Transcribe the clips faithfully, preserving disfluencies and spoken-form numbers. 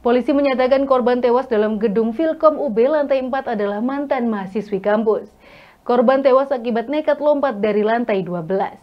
Polisi menyatakan korban tewas dalam gedung Vilkom U B lantai empat adalah mantan mahasiswi kampus. Korban tewas akibat nekat lompat dari lantai dua belas.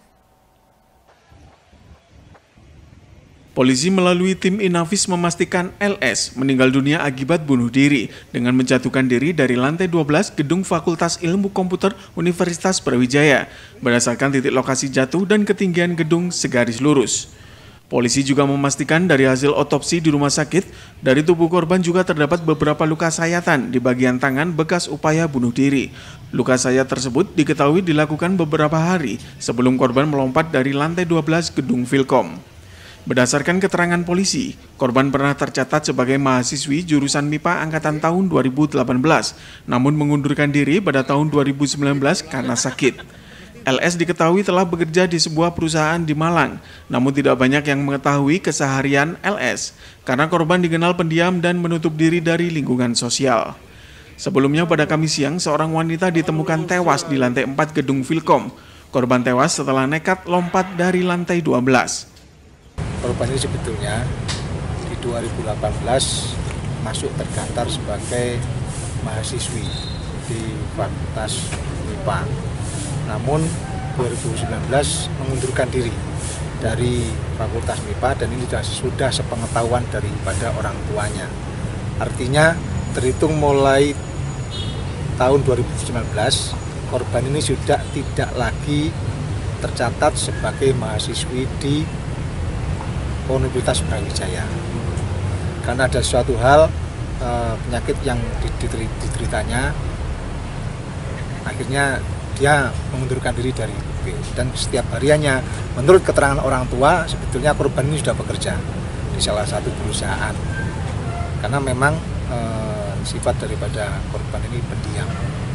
Polisi melalui tim Inafis memastikan L S meninggal dunia akibat bunuh diri dengan menjatuhkan diri dari lantai dua belas gedung Fakultas Ilmu Komputer Universitas Brawijaya berdasarkan titik lokasi jatuh dan ketinggian gedung segaris lurus. Polisi juga memastikan dari hasil otopsi di rumah sakit, dari tubuh korban juga terdapat beberapa luka sayatan di bagian tangan bekas upaya bunuh diri. Luka sayat tersebut diketahui dilakukan beberapa hari sebelum korban melompat dari lantai dua belas gedung Vilkom. Berdasarkan keterangan polisi, korban pernah tercatat sebagai mahasiswi jurusan M I P A angkatan tahun dua ribu delapan belas, namun mengundurkan diri pada tahun dua ribu sembilan belas karena sakit. L S diketahui telah bekerja di sebuah perusahaan di Malang, namun tidak banyak yang mengetahui keseharian L S karena korban dikenal pendiam dan menutup diri dari lingkungan sosial. Sebelumnya pada Kamis siang, seorang wanita ditemukan tewas di lantai empat gedung Vilkom. Korban tewas setelah nekat lompat dari lantai dua belas. Korban ini sebetulnya di dua ribu delapan belas masuk terdaftar sebagai mahasiswi di Fakultas M I P A. Namun dua ribu sembilan belas mengundurkan diri dari Fakultas M I P A dan ini sudah, sudah sepengetahuan daripada orang tuanya. Artinya terhitung mulai tahun dua ribu sembilan belas korban ini sudah tidak lagi tercatat sebagai mahasiswi di Universitas Brawijaya. Karena ada suatu hal eh, penyakit yang dideritanya, akhirnya dia mengundurkan diri dari U B dan setiap hariannya menurut keterangan orang tua sebetulnya korban ini sudah bekerja di salah satu perusahaan karena memang e, sifat daripada korban ini pendiam.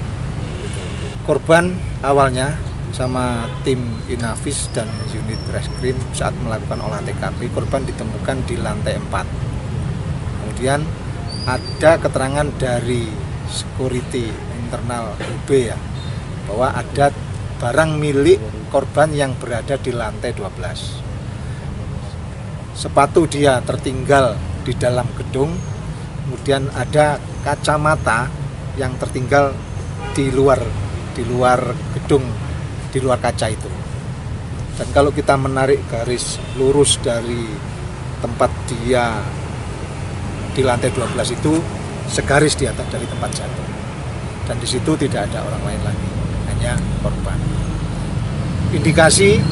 Korban awalnya sama tim Inafis dan unit reskrim saat melakukan olah T K P, korban ditemukan di lantai empat. Kemudian ada keterangan dari security internal U B ya, bahwa ada barang milik korban yang berada di lantai dua belas. Sepatu dia tertinggal di dalam gedung, kemudian ada kacamata yang tertinggal di luar di luar gedung, di luar kaca itu. Dan kalau kita menarik garis lurus dari tempat dia di lantai dua belas itu segaris di atas dari tempat jatuh. Dan di situ tidak ada orang lain lagi, hanya korban. Indikasi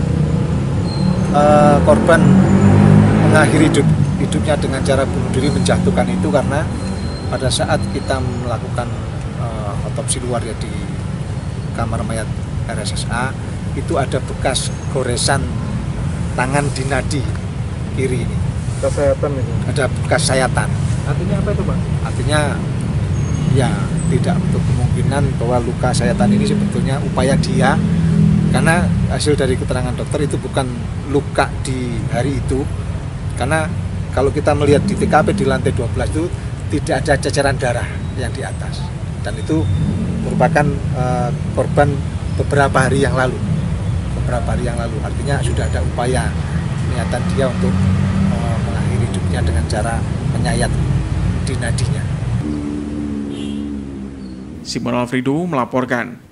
uh, korban mengakhiri hidup, hidupnya dengan cara bunuh diri menjatuhkan itu karena pada saat kita melakukan uh, otopsi luar ya di kamar mayat R S S A itu ada bekas goresan tangan di nadi kiri ini. Bekas sayatan itu? Ada bekas sayatan. Artinya apa itu, Pak? Artinya ya tidak untuk kemungkinan bahwa luka sayatan ini sebetulnya upaya dia, karena hasil dari keterangan dokter itu bukan luka di hari itu, karena kalau kita melihat di T K P di lantai dua belas itu tidak ada ceceran darah yang di atas dan itu merupakan uh, korban beberapa hari yang lalu beberapa hari yang lalu artinya sudah ada upaya niatan dia untuk uh, mengakhiri hidupnya dengan cara menyayat di nadinya. Simon Alfredo melaporkan.